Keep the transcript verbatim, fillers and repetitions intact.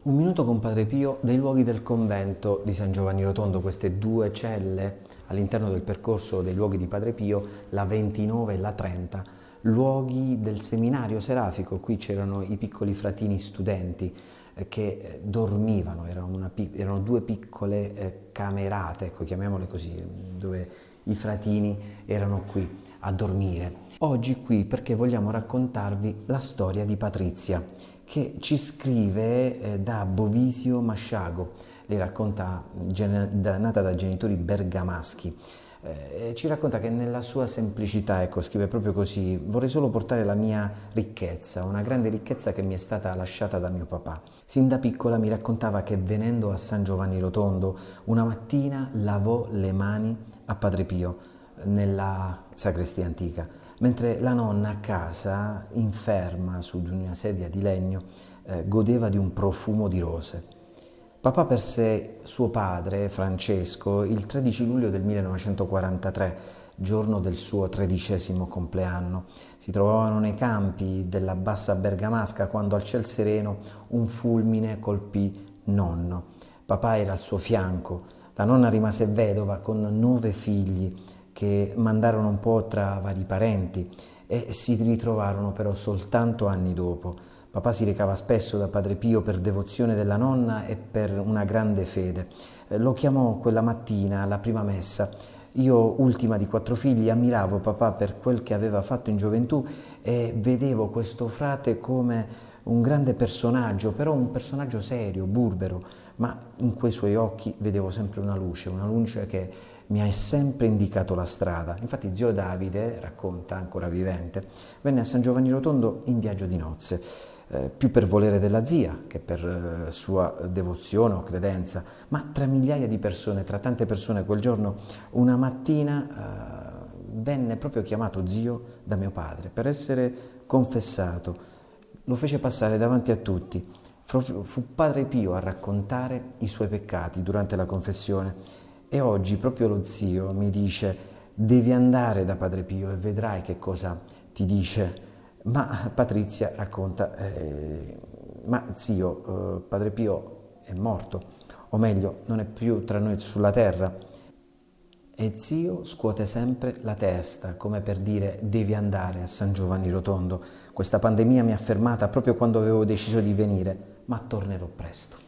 Un minuto con Padre Pio dei luoghi del convento di San Giovanni Rotondo, queste due celle all'interno del percorso dei luoghi di Padre Pio, la ventinove e la trenta, luoghi del seminario serafico. Qui c'erano i piccoli fratini studenti eh, che eh, dormivano, erano, una, erano due piccole eh, camerate, ecco, chiamiamole così, dove i fratini erano qui a dormire. Oggi qui perché vogliamo raccontarvi la storia di Patrizia, che ci scrive eh, da Bovisio Masciago. Lei racconta, nata da genitori bergamaschi, eh, ci racconta che nella sua semplicità, ecco, scrive proprio così: vorrei solo portare la mia ricchezza, una grande ricchezza che mi è stata lasciata da mio papà. Sin da piccola mi raccontava che venendo a San Giovanni Rotondo, una mattina lavò le mani a Padre Pio nella sacrestia antica, mentre la nonna a casa, inferma su di una sedia di legno, eh, godeva di un profumo di rose. Papà perse suo padre, Francesco, il tredici luglio del millenovecentoquarantatré, giorno del suo tredicesimo compleanno. Si trovavano nei campi della bassa bergamasca quando al ciel sereno un fulmine colpì nonno. Papà era al suo fianco, la nonna rimase vedova con nove figli, che mandarono un po' tra vari parenti e si ritrovarono però soltanto anni dopo. Papà si recava spesso da Padre Pio per devozione della nonna e per una grande fede. Lo chiamò quella mattina alla prima messa. Io, ultima di quattro figli, ammiravo papà per quel che aveva fatto in gioventù e vedevo questo frate come un grande personaggio, però un personaggio serio, burbero, ma in quei suoi occhi vedevo sempre una luce, una luce che mi ha sempre indicato la strada. Infatti zio Davide, racconta, ancora vivente, venne a San Giovanni Rotondo in viaggio di nozze, eh, più per volere della zia che per eh, sua devozione o credenza, ma tra migliaia di persone, tra tante persone quel giorno, una mattina eh, venne proprio chiamato zio da mio padre per essere confessato. Lo fece passare davanti a tutti. Fu Padre Pio a raccontare i suoi peccati durante la confessione. E oggi proprio lo zio mi dice: devi andare da Padre Pio e vedrai che cosa ti dice. Ma Patrizia racconta: eh, ma zio, eh, Padre Pio è morto, o meglio, non è più tra noi sulla terra. E zio scuote sempre la testa, come per dire: devi andare a San Giovanni Rotondo. Questa pandemia mi ha fermata proprio quando avevo deciso di venire, ma tornerò presto.